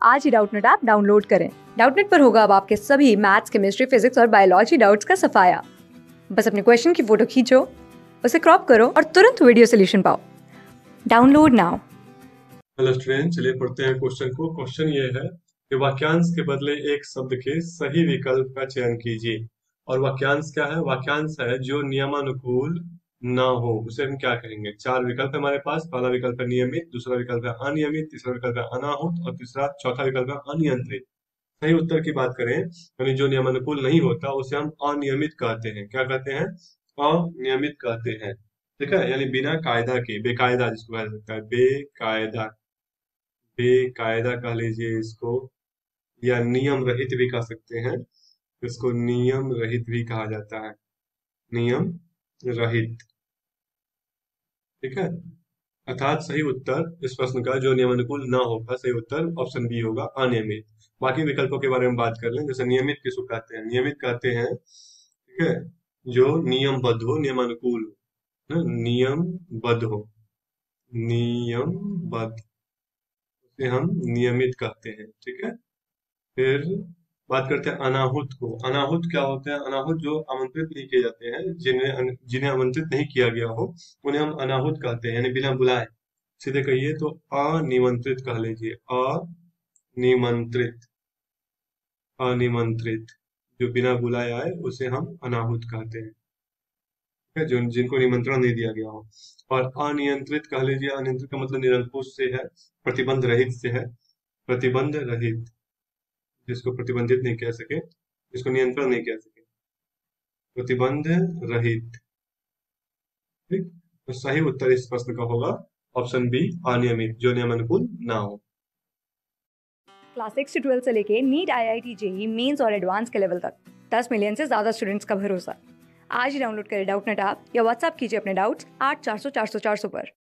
आज ही Doubtnut app download करें। डाउटनेट पर होगा अब आपके सभी मैथ्स, केमिस्ट्री, फिजिक्स और बायोलॉजी डाउट्स का सफाया। बस अपने क्वेश्चन की फोटो खींचो, उसे क्रॉप करो और तुरंत वीडियो सोल्यूशन पाओ। Download now. हेलो स्टूडेंट, चलिए पढ़ते हैं क्वेश्चन को। क्वेश्चन ये है कि वाक्यांश के बदले एक शब्द के सही विकल्प का चयन कीजिए। और वाक्यांश क्या है? वाक्यांश है जो नियमानुकूल ना हो, उसे हम क्या कहेंगे? चार विकल्प है हमारे पास। पहला विकल्प है नियमित, दूसरा विकल्प है अनियमित, तीसरा विकल्प है अनाहुत और तीसरा चौथा विकल्प है अनियंत्रित। सही उत्तर की बात करें, यानी जो नियमानुकूल नहीं होता उसे हम अनियमित कहते हैं। क्या कहते हैं? अनियमित कहते हैं। ठीक है, यानी बिना कायदा के, बेकायदा जिसको कहा जा सकता है, बेकायदा। बेकायदा कह लीजिए इसको, या नियम रहित भी कह सकते हैं। इसको नियम रहित भी कहा जाता है। नियम रहित। ठीक है, अर्थात सही उत्तर इस प्रश्न का जो नियमानुकूल ना होगा, सही उत्तर ऑप्शन बी होगा, अनियमित। बाकी विकल्पों के बारे में बात कर लें। जैसे नियमित किसको कहते हैं? नियमित कहते हैं, ठीक है, जो नियमबद्ध हो, नियमानुकूल हो, नियमबद्ध हो, नियमबद्ध, उसे हम नियमित कहते हैं। ठीक है, फिर बात करते हैं अनाहुत को। अनाहुत क्या होते हैं? अनाहुत जो आमंत्रित नहीं किए जाते हैं, जिन्हें जिन्हें आमंत्रित नहीं किया गया हो, उन्हें हम अनाहुत कहते हैं, यानी बिना बुलाए। सीधे कहिए तो अनिमंत्रित कह लीजिए। अनिमंत्रित, अनिमंत्रित, जो बिना बुलाए आए उसे हम अनाहुत कहते हैं। ठीक है, जो जिनको निमंत्रण नहीं दिया गया हो। और अनियंत्रित कह लीजिए। अनियंत्रित का मतलब निरंकुश से है, प्रतिबंध रहित से है। प्रतिबंध रहित, जिसको प्रतिबंधित नहीं कह सके, जिसको नियंत्रण नहीं कह सके, प्रतिबंध रहित। ठीक, तो सही उत्तर इस प्रश्न का होगा ऑप्शन बी, अनियमित, जो नियमानुकूल ना हो। क्लास 6 से 12 से लेके नीट, IIT, जेईई मेंस और एडवांस के लेवल तक 10 मिलियन से ज्यादा स्टूडेंट्स का भरोसा। आज ही डाउनलोड करें डाउटनेट ऐप या व्हाट्सएप कीजिए अपने डाउट्स 8400 400 400 पर।